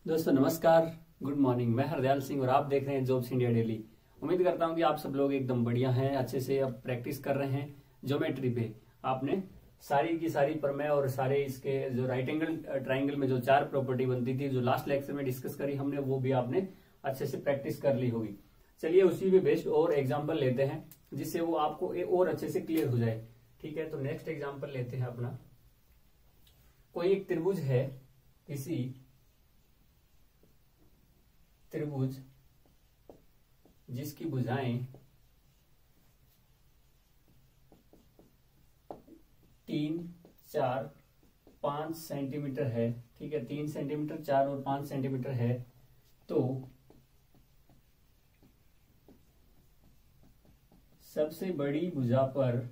दोस्तों नमस्कार, good morning. मैं हरदयाल सिंह और आप देख रहे हैं जॉब्स इंडिया डेली। उम्मीद करता हूं कि आप सब लोग एकदम बढ़िया हैं, अच्छे से अब प्रैक्टिस कर रहे हैं ज्योमेट्री पे। आपने सारी की सारी प्रमेय और सारे इसके जो राइट एंगल ट्राइंगल में जो चार प्रॉपर्टी बनती थी, जो लास्ट लेक्चर में डिस्कस करी हमने, वो भी आपने अच्छे से प्रैक्टिस कर ली होगी। चलिए उसी पे बेस्ड और एग्जाम्पल लेते हैं, जिससे वो आपको और अच्छे से क्लियर हो जाए। ठीक है, तो नेक्स्ट एग्जाम्पल लेते हैं अपना। कोई एक त्रिभुज है, किसी त्रिभुज जिसकी भुजाएं 3, 4, 5 सेंटीमीटर है। ठीक है, 3 सेंटीमीटर, 4 और 5 सेंटीमीटर है। तो सबसे बड़ी भुजा पर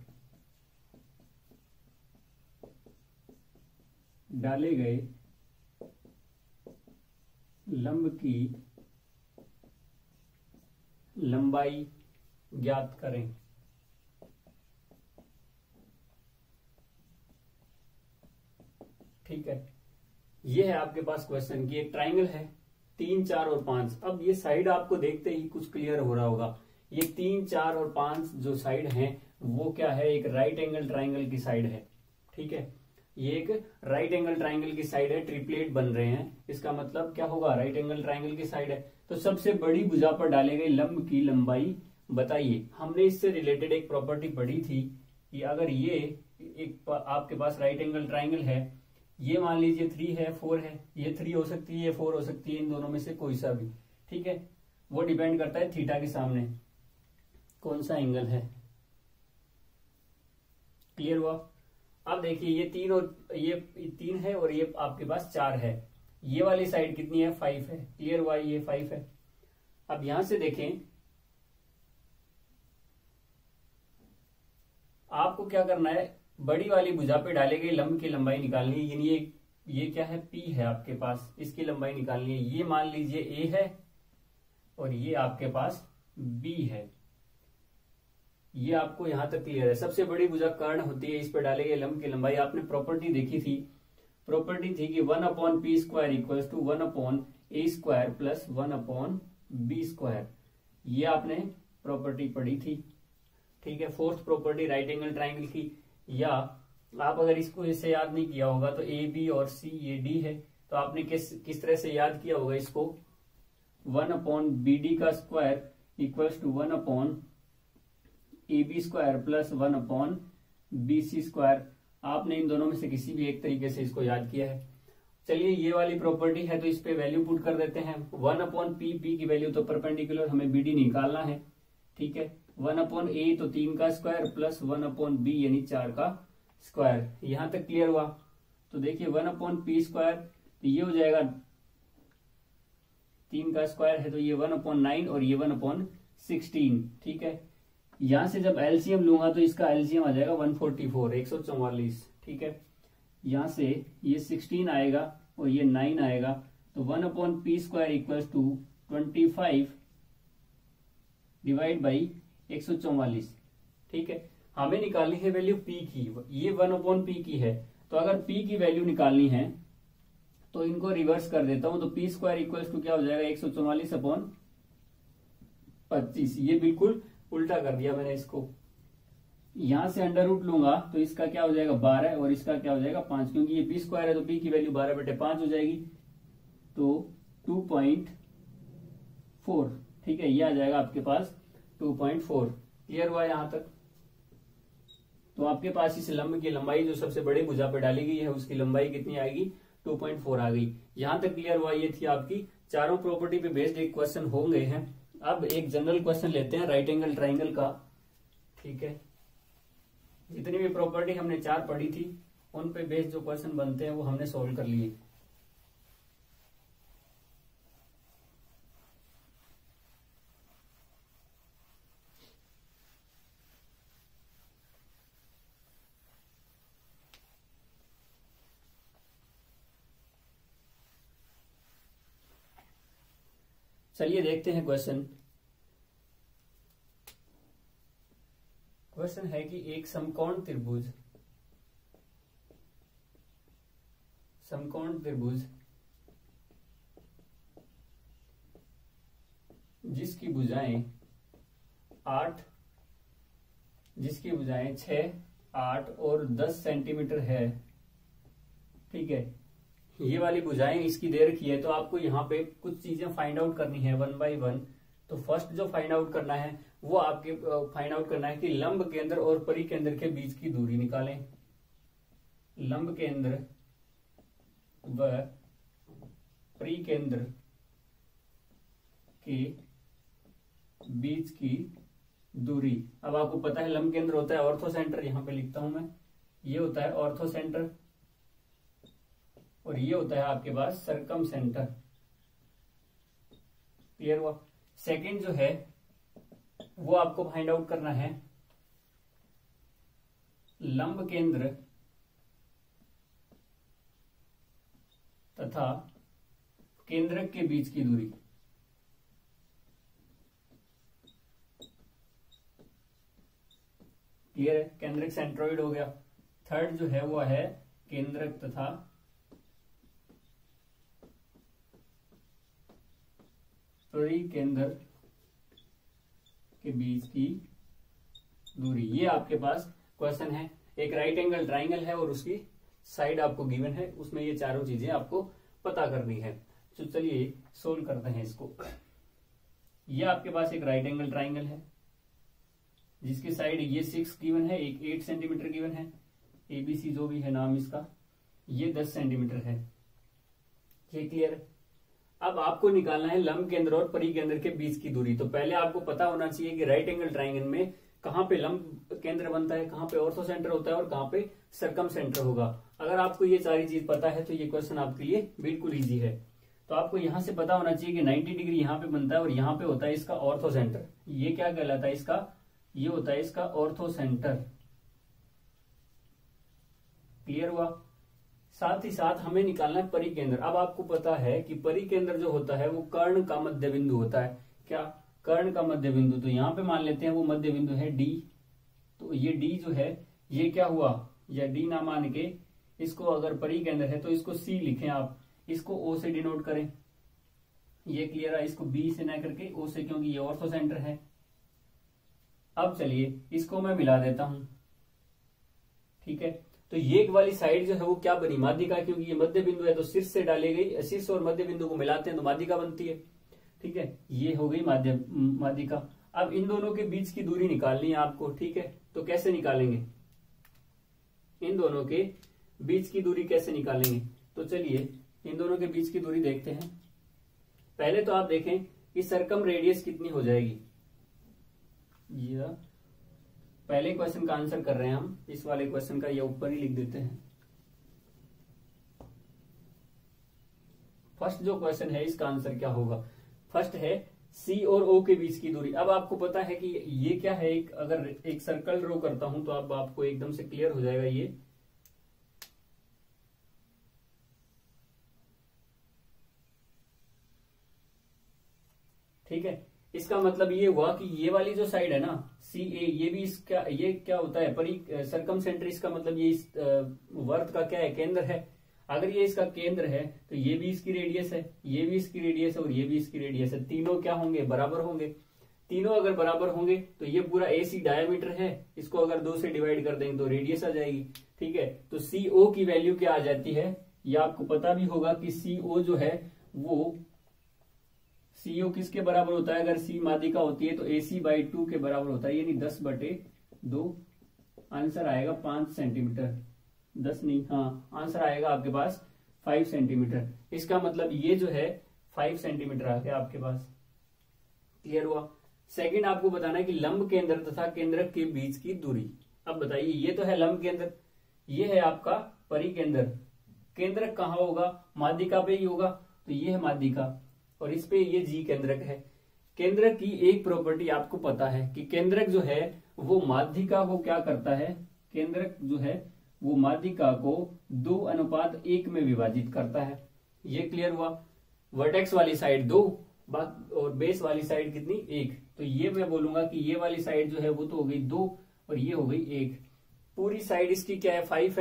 डाले गए लंब की लंबाई ज्ञात करें। ठीक है, ये है आपके पास क्वेश्चन की एक ट्राइंगल है 3, 4 और 5। अब ये साइड आपको देखते ही कुछ क्लियर हो रहा होगा। ये 3, 4 और 5 जो साइड हैं वो क्या है, एक राइट एंगल ट्राइंगल की साइड है। ठीक है, ये एक राइट एंगल ट्राइंगल की साइड है, ट्रिपलेट बन रहे हैं। इसका मतलब क्या होगा, राइट एंगल ट्राइंगल की साइड है। तो सबसे बड़ी भुजा पर डाले गए लंब की लंबाई बताइए। हमने इससे रिलेटेड एक प्रॉपर्टी पढ़ी थी कि अगर ये एक आपके पास राइट एंगल ट्राइंगल है, ये मान लीजिए 3 है, 4 है, ये 3 हो सकती है, ये 4 हो सकती है, इन दोनों में से कोई सा भी। ठीक है, वो डिपेंड करता है थीटा के सामने कौन सा एंगल है। क्लियर हुआ? अब देखिए ये 3 और ये 3 है और ये आपके पास 4 है। ये वाली साइड कितनी है, 5 है। क्लियर हुआ? ये 5 है। अब यहां से देखें, आपको क्या करना है, बड़ी वाली भुजा पे डाले गए लंब की लंबाई निकालनी है। यानी ये क्या है, P है आपके पास, इसकी लंबाई निकालनी है। ये मान लीजिए A है और ये आपके पास B है। ये आपको यहां तक क्लियर है। सबसे बड़ी भुजा कर्ण होती है, इस पर डाले गए लंब की लंबाई। आपने प्रॉपर्टी देखी थी, प्रॉपर्टी थी कि 1/p² equal to 1/a² plus 1/b²। ये आपने प्रॉपर्टी पढ़ी थी। ठीक है, fourth property right angle triangle की। या आप अगर इसको इससे याद नहीं किया होगा तो ए बी और सी ये डी है, तो आपने किस तरह से याद किया होगा इसको, 1/bd² equals to 1/ab² plus 1/bc²। आपने इन दोनों में से किसी भी एक तरीके से इसको याद किया है। चलिए ये वाली प्रॉपर्टी है तो इस पे वैल्यू पुट कर देते हैं। 1/p, p की वैल्यू तो परपेंडिकुलर हमें bd निकालना है। ठीक है, 1/a तो 3 का स्क्वायर प्लस 1/b यानी 4 का स्क्वायर। यहां तक क्लियर हुआ? तो देखिए 1/p² तो ये हो जाएगा 3 का स्क्वायर है तो ये 1/9 और ये 1/16। ठीक है, यहां से जब एलसीएम लूंगा तो इसका एलसीएम आ जाएगा 144, 144। ठीक है, यहां से ये 16 आएगा और ये 9 आएगा, तो 1/p² equals to 25 divide by 144। ठीक है, हमें निकालनी है वैल्यू p की। ये 1/p की है, तो अगर p की वैल्यू निकालनी है तो इनको रिवर्स कर देता हूं। तो p² इक्वल्स टू क्या हो जाएगा, 144/25। ये बिल्कुल उल्टा कर दिया मैंने इसको। यहां से अंडर रूट लूंगा तो इसका क्या हो जाएगा 12 और इसका क्या हो जाएगा 5, क्योंकि ये p² है तो p की वैल्यू 12/5 हो जाएगी, तो 2.4। ठीक है, ये आ जाएगा आपके पास 2.4। क्लियर हुआ यहां तक? तो आपके पास इस लंब की लंबाई जो सबसे बड़ी भुजा पर डाली गई है उसकी लंबाई कितनी आएगी, 2.4 आ गई। यहां तक क्लियर हुआ? ये थी आपकी चारों प्रॉपर्टी पे बेस्ड एक क्वेश्चन हो गए हैं। अब एक जनरल क्वेश्चन लेते हैं राइट एंगल ट्राइंगल का। ठीक है, जितनी भी प्रॉपर्टी हमने 4 पढ़ी थी उन पे बेस्ड जो क्वेश्चन बनते हैं वो हमने सोल्व कर लिए। चलिए देखते हैं क्वेश्चन। क्वेश्चन है कि एक समकोण त्रिभुज जिसकी भुजाएं 6, 8 और 10 सेंटीमीटर है, ठीक है, ये वाली भुजाएं इसकी दे रखी है। तो आपको यहाँ पे कुछ चीजें फाइंड आउट करनी है 1 बाय 1। तो फर्स्ट जो फाइंड आउट करना है वो आपके फाइंड आउट करना है कि लंब केंद्र और परिकेंद्र के बीच की दूरी निकालें। लंब केंद्र व परिकेंद्र के बीच की दूरी। अब आपको पता है लंब केंद्र होता है ऑर्थो सेंटर, यहां पे लिखता हूं मैं, ये होता है ऑर्थो सेंटर और ये होता है आपके पास सरकम सेंटर। क्लियर हुआ। सेकंड जो है वो आपको फाइंड आउट करना है लंब केंद्र तथा केंद्रक के बीच की दूरी। क्लियर है, केंद्रक सेंट्रोइड हो गया। थर्ड जो है वो है केंद्रक तथा परिकेंद्र के बीच की दूरी। ये आपके पास क्वेश्चन है, एक राइट एंगल ट्राइंगल है और उसकी साइड आपको गिवन है, उसमें ये चारों चीजें आपको पता करनी है। तो चलिए सोल्व करते हैं इसको। ये आपके पास एक राइट एंगल ट्राइंगल है जिसकी साइड ये 6 गिवन है, एक 8 सेंटीमीटर गिवन है, एबीसी जो भी है नाम इसका, ये 10 सेंटीमीटर है। ये क्लियर है। अब आपको निकालना है लंब केंद्र और परिकेंद्र के बीच की दूरी। तो पहले आपको पता होना चाहिए कि राइट एंगल ट्राइंगल में कहां पे लंब केंद्र बनता है, कहां पे ऑर्थो सेंटर होता है और कहां पे सरकम सेंटर होगा। अगर आपको ये सारी चीज पता है तो ये क्वेश्चन आपके लिए बिल्कुल इजी है। तो आपको यहां से पता होना चाहिए कि 90 डिग्री यहां पे बनता है और यहां पे होता है इसका ऑर्थो सेंटर। ये क्या कहलाता है इसका, ये होता है इसका ऑर्थो सेंटर। क्लियर हुआ। साथ ही साथ हमें निकालना है परिकेंद्र। अब आपको पता है कि परिकेंद्र जो होता है वो कर्ण का मध्य बिंदु होता है। क्या, कर्ण का मध्य बिंदु। तो यहां पे मान लेते हैं वो मध्य बिंदु है डी। तो ये डी जो है ये क्या हुआ, या डी ना मान के इसको अगर परिकेंद्र है तो इसको सी लिखें आप, इसको ओ से डिनोट करें। ये क्लियर है। इसको बी से ना करके ओ से, क्योंकि ये ऑर्थो सेंटर है। अब चलिए इसको मैं मिला देता हूं, ठीक है। तो ये वाली साइड जो है वो क्या बनी, माध्यिका, क्योंकि ये मध्य बिंदु है तो शीर्ष से डाली गई, शीर्ष और मध्य बिंदु को मिलाते हैं तो माध्यिका बनती है, ठीक है। ये हो गई माध्यिका। अब इन दोनों के बीच की दूरी निकालनी है आपको, ठीक है। तो कैसे निकालेंगे, इन दोनों के बीच की दूरी कैसे निकालेंगे। तो चलिए इन दोनों के बीच की दूरी देखते हैं। पहले तो आप देखें कि सरकम रेडियस कितनी हो जाएगी। यह पहले क्वेश्चन का आंसर कर रहे हैं हम, इस वाले क्वेश्चन का ये ऊपर ही लिख देते हैं। फर्स्ट जो क्वेश्चन है इसका आंसर क्या होगा। फर्स्ट है सी और ओ के बीच की दूरी। अब आपको पता है कि ये क्या है, एक अगर एक सर्कल ड्रॉ करता हूं तो अब आपको एकदम से क्लियर हो जाएगा। ये ठीक है, इसका मतलब ये हुआ कि ये वाली जो साइड है ना सी ए, ये भी इसका, ये क्या होता है सरकम सेंटर। इसका मतलब ये इस वर्त का क्या है, केंद्र है। अगर ये इसका केंद्र है तो ये भी इसकी रेडियस है, ये भी इसकी रेडियस है और ये भी इसकी रेडियस है। तीनों क्या होंगे, बराबर होंगे। तीनों अगर बराबर होंगे तो ये पूरा एसी डायमीटर है, इसको अगर 2 से डिवाइड कर देंगे तो रेडियस आ जाएगी, ठीक है। तो सी ओ की वैल्यू क्या आ जाती है, ये आपको पता भी होगा कि सी ओ जो है वो सीओ किसके बराबर होता है, अगर सी माध्यिका होती है तो AC बाई 2 के बराबर होता है, यानी 10/2। आंसर आएगा 5 सेंटीमीटर, 10 नहीं, हाँ आंसर आएगा आपके पास 5 सेंटीमीटर। इसका मतलब ये जो है 5 सेंटीमीटर आ गया आपके पास। क्लियर हुआ। सेकंड आपको बताना है कि लंब केंद्र तथा केंद्रक के बीच की दूरी। अब बताइए, ये तो है लंब केंद्र, ये है आपका परिकेंद्र। केंद्रक कहाँ होगा, माध्यिका पे ही होगा। तो ये है माध्यिका और इस पे ये जी केंद्रक है। केंद्रक की एक प्रॉपर्टी आपको पता है कि केंद्रक जो है वो माध्यिका को क्या करता है, केंद्रक जो है वो माध्यिका को 2:1 में विभाजित करता है। ये क्लियर हुआ। वर्टेक्स वाली साइड 2 और बेस वाली साइड कितनी, 1। तो ये मैं बोलूंगा कि ये वाली साइड जो है वो तो हो गई 2 और ये हो गई 1। पूरी साइड इसकी क्या है, 5 है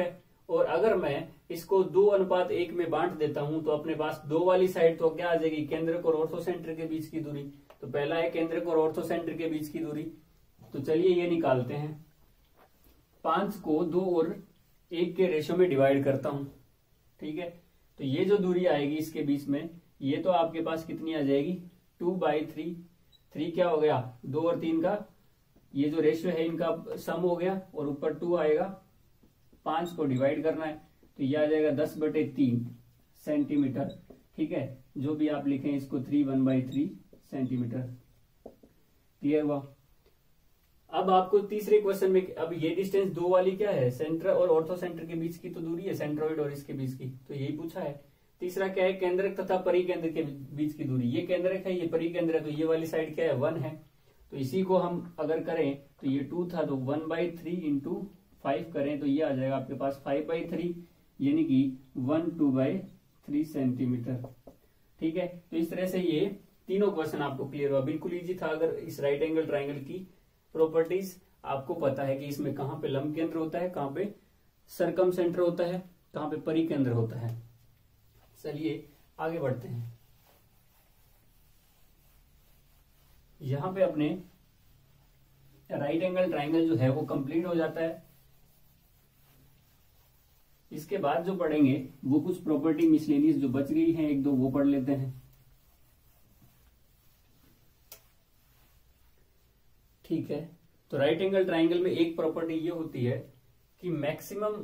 और अगर मैं इसको 2:1 में बांट देता हूं तो अपने पास 2 वाली साइड तो क्या आ जाएगी, केंद्रक और ऑर्थोसेंटर के बीच की दूरी। तो पहला है केंद्रक और ऑर्थोसेंटर के बीच की दूरी, तो चलिए ये निकालते हैं। 5 को 2 और 1 के रेशो में डिवाइड करता हूं, ठीक है। तो ये जो दूरी आएगी इसके बीच में, ये तो आपके पास कितनी आ जाएगी, 2/3। 3 क्या हो गया, 2 और 3 का ये जो रेशियो है इनका सम हो गया, और ऊपर 2 आएगा। 5 को डिवाइड करना है तो ये आ जाएगा 10/3 सेंटीमीटर, ठीक है। जो भी आप लिखें इसको 1/3 सेंटीमीटर। क्लियर हुआ। अब आपको तीसरे क्वेश्चन में, अब ये डिस्टेंस 2 वाली क्या है, सेंटर और ऑर्थो सेंटर के बीच की तो दूरी है, सेंट्रोइड और इसके बीच की, तो यही पूछा है। तीसरा क्या है, केंद्रक तथा परिकेंद्र के बीच की दूरी। ये केंद्रक है, ये परिकेंद्र है, तो ये वाली साइड क्या है, 1 है। तो इसी को हम अगर करें तो ये 2 था, तो 1/3 इंटू 5 करें तो ये आ जाएगा आपके पास 5/3, यानी कि 2/3 सेंटीमीटर, ठीक है। तो इस तरह से ये तीनों क्वेश्चन आपको क्लियर हुआ। बिल्कुल इजी था। अगर इस राइट एंगल ट्राइंगल की प्रॉपर्टीज आपको पता है कि इसमें कहां पे लंब केंद्र होता है, कहां पे सरकम सेंटर होता है, कहां पे परिकेंद्र होता है। चलिए आगे बढ़ते हैं। यहां पे अपने राइट एंगल ट्राइंगल जो है वो कंप्लीट हो जाता है। इसके बाद जो पढ़ेंगे वो कुछ प्रॉपर्टी मिसलेनियस जो बच गई हैं, 1-2 वो पढ़ लेते हैं, ठीक है। तो राइट एंगल ट्राइंगल में एक प्रॉपर्टी ये होती है कि maximum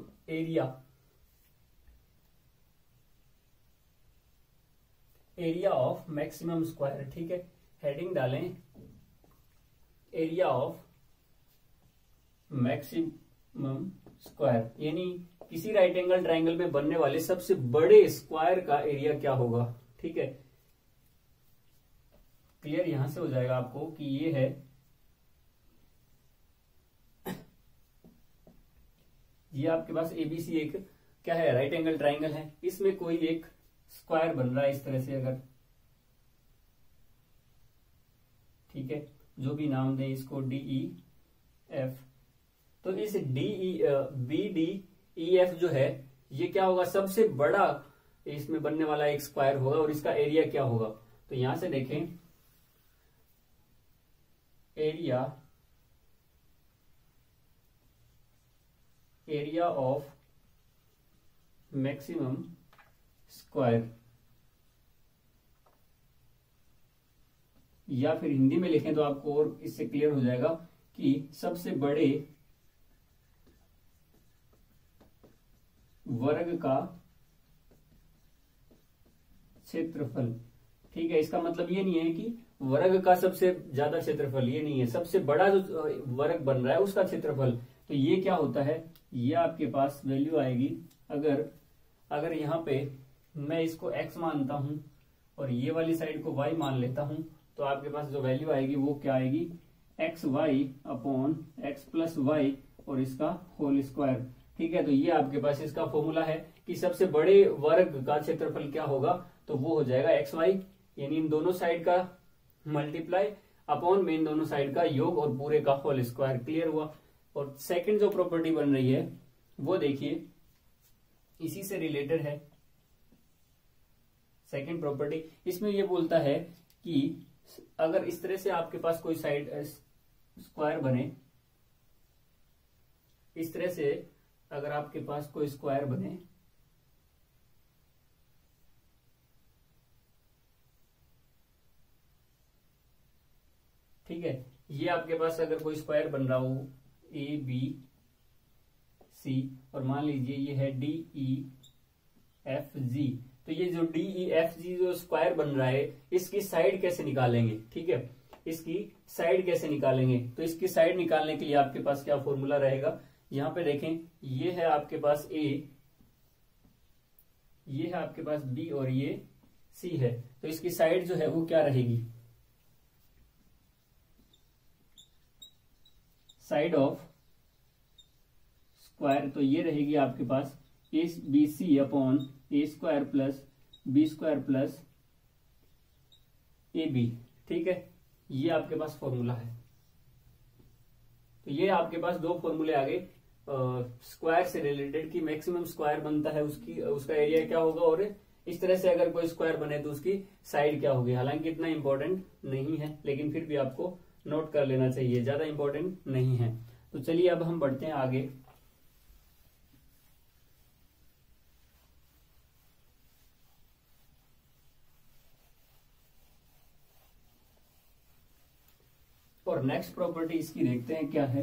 area of maximum square, ठीक है। हेडिंग डालें एरिया ऑफ मैक्सिमम स्क्वायर, यानी किसी राइट एंगल ट्राइंगल में बनने वाले सबसे बड़े स्क्वायर का एरिया क्या होगा, ठीक है। क्लियर यहां से हो जाएगा आपको कि ये है, ये आपके पास एबीसी एक क्या है, राइट एंगल ट्राइंगल है। इसमें कोई एक स्क्वायर बन रहा है इस तरह से, अगर ठीक है, जो भी नाम दें इसको DEF। तो इस BDEF जो है ये क्या होगा, सबसे बड़ा इसमें बनने वाला एक स्क्वायर होगा, और इसका एरिया क्या होगा। तो यहां से देखें, एरिया ऑफ मैक्सिमम स्क्वायर, या फिर हिंदी में लिखें तो आपको और इससे क्लियर हो जाएगा कि सबसे बड़े वर्ग का क्षेत्रफल, ठीक है। इसका मतलब ये नहीं है कि वर्ग का सबसे ज्यादा क्षेत्रफल, ये नहीं है, सबसे बड़ा जो वर्ग बन रहा है उसका क्षेत्रफल। तो ये क्या होता है, ये आपके पास वैल्यू आएगी, अगर यहां पे मैं इसको x मानता हूं और ये वाली साइड को y मान लेता हूं, तो आपके पास जो वैल्यू आएगी वो क्या आएगी, xy/x+y और इसका होल स्क्वायर, ठीक है। तो ये आपके पास इसका फॉर्मूला है कि सबसे बड़े वर्ग का क्षेत्रफल क्या होगा, तो वो हो जाएगा xy, यानी इन दोनों साइड का मल्टीप्लाई अपॉन में इन दोनों साइड का योग और पूरे का होल स्क्वायर। क्लियर हुआ। और सेकंड जो प्रॉपर्टी बन रही है वो देखिए, इसी से रिलेटेड है सेकंड प्रॉपर्टी। इसमें ये बोलता है कि अगर इस तरह से आपके पास कोई साइड स्क्वायर बने, इस तरह से अगर आपके पास कोई स्क्वायर बने, ठीक है, ये आपके पास अगर कोई स्क्वायर बन रहा हो ABC, और मान लीजिए ये है DEFG, तो ये जो DEFG जो स्क्वायर बन रहा है इसकी साइड कैसे निकालेंगे, ठीक है, इसकी साइड कैसे निकालेंगे। तो इसकी साइड निकालने के लिए आपके पास क्या फॉर्मूला रहेगा, यहां पे देखें, ये है आपके पास A, ये है आपके पास B और ये C है। तो इसकी साइड जो है वो क्या रहेगी, साइड ऑफ स्क्वायर, तो ये रहेगी आपके पास ABC upon A² plus B² plus AB, ठीक है। ये आपके पास फॉर्मूला है। तो ये आपके पास दो फॉर्मूले आ गए, स्क्वायर से रिलेटेड कि मैक्सिमम स्क्वायर बनता है उसका एरिया क्या होगा, और इस तरह से अगर कोई स्क्वायर बने तो उसकी साइड क्या होगी। हालांकि इतना इंपॉर्टेंट नहीं है, लेकिन फिर भी आपको नोट कर लेना चाहिए, ज्यादा इंपॉर्टेंट नहीं है। तो चलिए अब हम बढ़ते हैं आगे। और नेक्स्ट प्रॉपर्टी इसकी देखते हैं क्या है।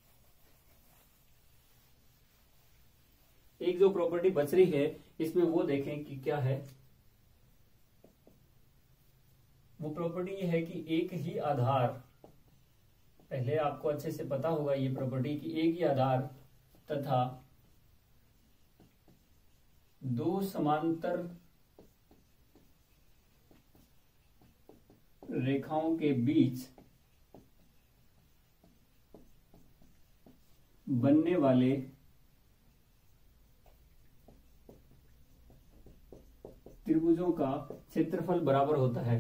एक जो प्रॉपर्टी बच रही है इसमें वो देखें कि क्या है। वो प्रॉपर्टी ये है कि एक ही आधार, पहले आपको अच्छे से पता होगा ये प्रॉपर्टी कि एक ही आधार तथा दो समांतर रेखाओं के बीच बनने वाले त्रिभुजों का क्षेत्रफल बराबर होता है।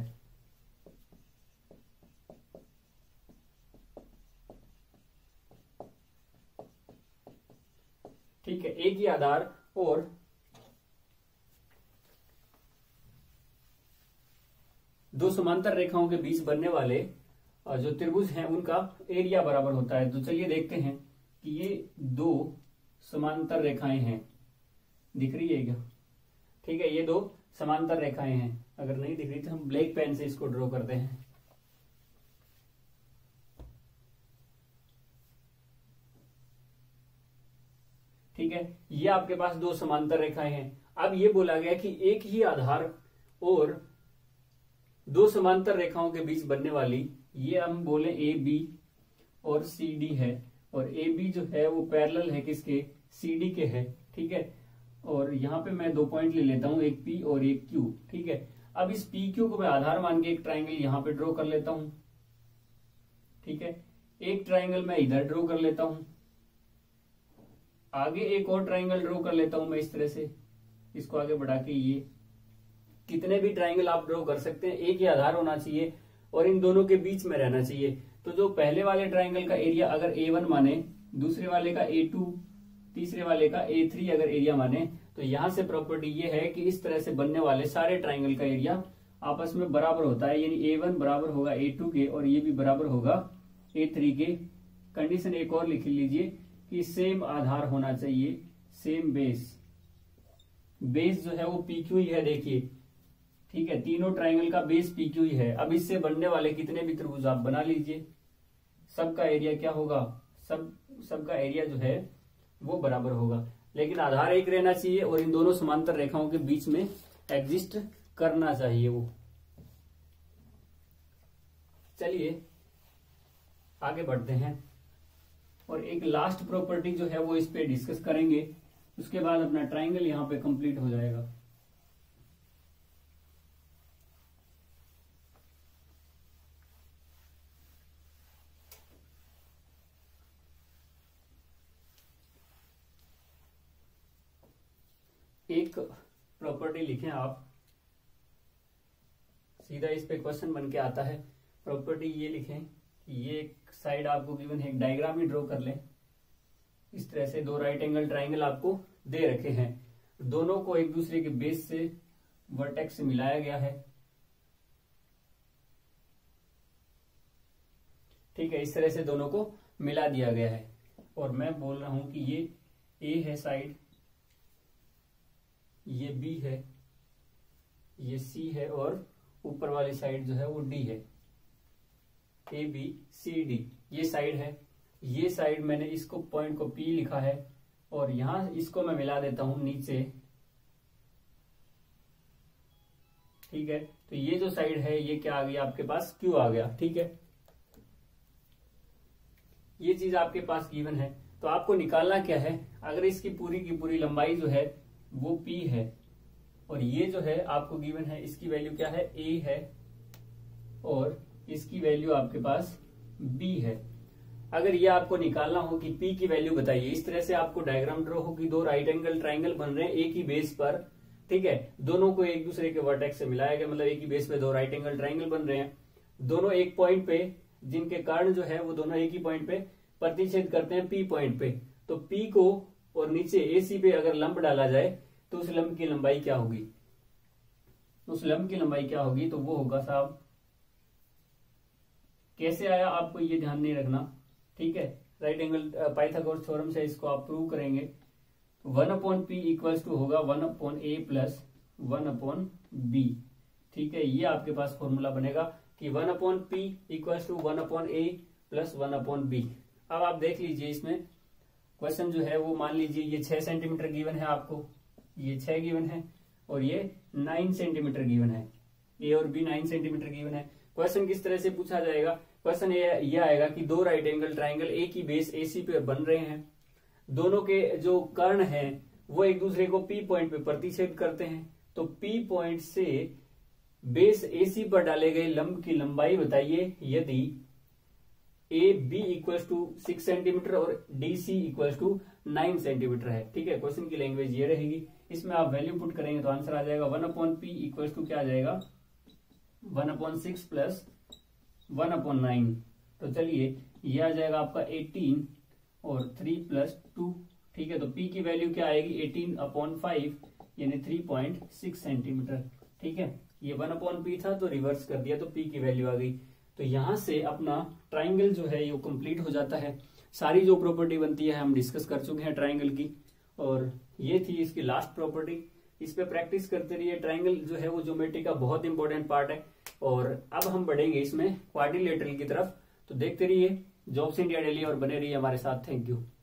ठीक है, एक ही आधार और दो समांतर रेखाओं के बीच बनने वाले जो त्रिभुज हैं उनका एरिया बराबर होता है। तो चलिए देखते हैं कि ये दो समांतर रेखाएं हैं, दिख रही है क्या? ठीक है, ये दो समांतर रेखाएं हैं। अगर नहीं दिख रही तो हम ब्लैक पेन से इसको ड्रॉ करते हैं। ठीक है, ये आपके पास दो समांतर रेखाएं हैं। अब ये बोला गया कि एक ही आधार और दो समांतर रेखाओं के बीच बनने वाली, ये हम बोले ए बी और सी डी है, और ए बी जो है वो पैरेलल है किसके, सी डी के है। ठीक है, और यहां पे मैं दो पॉइंट ले लेता हूं, एक पी और एक क्यू। ठीक है, अब इस पी क्यू को मैं आधार मान के एक ट्राइंगल यहां पे ड्रॉ कर लेता हूं। ठीक है, एक ट्राइंगल मैं इधर ड्रॉ कर लेता हूं, आगे एक और ट्राइंगल ड्रॉ कर लेता हूं मैं इस तरह से, इसको आगे बढ़ा के। ये कितने भी ट्राइंगल आप ड्रॉ कर सकते हैं, एक ही आधार होना चाहिए और इन दोनों के बीच में रहना चाहिए। तो जो पहले वाले ट्राइंगल का एरिया अगर A1 माने, दूसरे वाले का A2, तीसरे वाले का A3 अगर एरिया माने, तो यहां से प्रॉपर्टी ये है कि इस तरह से बनने वाले सारे ट्राइंगल का एरिया आपस में बराबर होता है। यानी A1 बराबर होगा A2 के और ये भी बराबर होगा A3 के। कंडीशन एक और लिख लीजिए कि सेम आधार होना चाहिए, सेम बेस। बेस जो है वो PQ ही है, देखिए। ठीक है, तीनों ट्राइंगल का बेस PQ ही है। अब इससे बनने वाले कितने भी त्रिभुज आप बना लीजिए, सबका एरिया क्या होगा, सबका एरिया जो है वो बराबर होगा। लेकिन आधार एक रहना चाहिए और इन दोनों समांतर रेखाओं के बीच में एग्जिस्ट करना चाहिए वो। चलिए आगे बढ़ते हैं और एक लास्ट प्रॉपर्टी जो है वो इस पे डिस्कस करेंगे, उसके बाद अपना ट्राइंगल यहां पे कंप्लीट हो जाएगा। एक प्रॉपर्टी लिखें आप, सीधा इस पे क्वेश्चन बन के आता है। प्रॉपर्टी ये लिखें कि ये एक साइड आपको गिवन है, एक डायग्राम ही ड्रॉ कर लें। इस तरह से दो राइट एंगल ट्राइंगल आपको दे रखे हैं, दोनों को एक दूसरे के बेस से वर्टेक्स से मिलाया गया है। ठीक है, इस तरह से दोनों को मिला दिया गया है और मैं बोल रहा हूं कि ये ए है साइड, ये बी है, ये सी है और ऊपर वाली साइड जो है वो डी है। ए बी सी डी ये साइड है। ये साइड मैंने इसको पॉइंट को पी लिखा है और यहां इसको मैं मिला देता हूं नीचे। ठीक है, तो ये जो साइड है ये क्या आ गया आपके पास, क्यू आ गया। ठीक है, ये चीज आपके पास गिवन है। तो आपको निकालना क्या है, अगर इसकी पूरी की पूरी लंबाई जो है वो P है और ये जो है आपको गिवन है, इसकी वैल्यू क्या है, A है और इसकी वैल्यू आपके पास B है। अगर ये आपको निकालना हो कि P की वैल्यू बताइए, इस तरह से आपको डायग्राम ड्रॉ हो कि दो राइट एंगल ट्राइंगल बन रहे हैं एक ही बेस पर। ठीक है, दोनों को एक दूसरे के वर्टेक्स से मिलाया गया, मतलब एक ही बेस पे दो राइट एंगल ट्राइंगल बन रहे हैं, दोनों एक पॉइंट पे, जिनके कारण जो है वो दोनों एक ही पॉइंट पे प्रतिच्छेद करते हैं P पॉइंट पे। तो पी को और नीचे एसी पे अगर लंब डाला जाए तो उस लंब की लंबाई क्या होगी, उस लंब की लंबाई क्या होगी, तो वो होगा साहब, कैसे आया आपको ये ध्यान नहीं रखना, ठीक है। राइट एंगल पाइथागोरस थ्योरम से इसको आप प्रूव करेंगे। 1/p इक्वल्स टू होगा 1/a प्लस 1/b, ठीक है। ये आपके पास फॉर्मूला बनेगा कि 1/p equals to 1/a plus 1/b। अब आप देख लीजिए इसमें क्वेश्चन जो है वो, मान लीजिए ये 6 सेंटीमीटर गिवन है आपको, ये 6 गिवन है और ये 9 सेंटीमीटर गिवन है, ए और बी 9 सेंटीमीटर गिवन है। क्वेश्चन किस तरह से पूछा जाएगा, क्वेश्चन ये आएगा कि दो राइट एंगल ट्राइंगल एक ही बेस एसी पे बन रहे हैं, दोनों के जो कर्ण हैं वो एक दूसरे को पी पॉइंट पे प्रतिच्छेद करते हैं, तो पी पॉइंट से बेस एसी पर डाले गए लंब की लंबाई बताइए यदि A B equals to 6 centimetre और D C equals to 9 centimetre है, ठीक है। क्वेश्चन की लैंग्वेज ये रहेगी, इसमें आप वैल्यू पुट करेंगे तो आंसर आ जाएगा 1/p इक्वल्स टू क्या आ जाएगा 1/6 प्लस 1/9। तो चलिए ये आ जाएगा आपका 18 और 3 प्लस 2, ठीक है। तो p की वैल्यू क्या आएगी 18/5 यानी 3.6 सेंटीमीटर, ठीक है। ये 1/p था तो रिवर्स कर दिया तो p की वैल्यू आ गई। तो यहां से अपना ट्राइंगल जो है ये कंप्लीट हो जाता है। सारी जो प्रॉपर्टी बनती है हम डिस्कस कर चुके हैं ट्राइंगल की, और ये थी इसकी लास्ट प्रॉपर्टी। इस पे प्रैक्टिस करते रहिए। ट्राइंगल जो है वो ज्योमेट्री का बहुत इंपॉर्टेंट पार्ट है। और अब हम बढ़ेंगे इसमें क्वाड्रिलेटरल की तरफ, तो देखते रहिए जॉब्स इंडिया डेली और बने रहिए हमारे साथ। Thank you.